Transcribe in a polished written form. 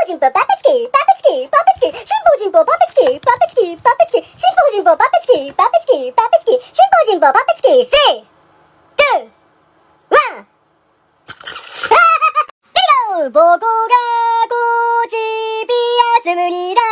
人歩パペチキパペチキパペチキ新法人歩パペチキパペチキパペチキ新法人歩パペチキパペチキパペチキ新法人歩パペチキ3、2、1僕がこちピアス無理だ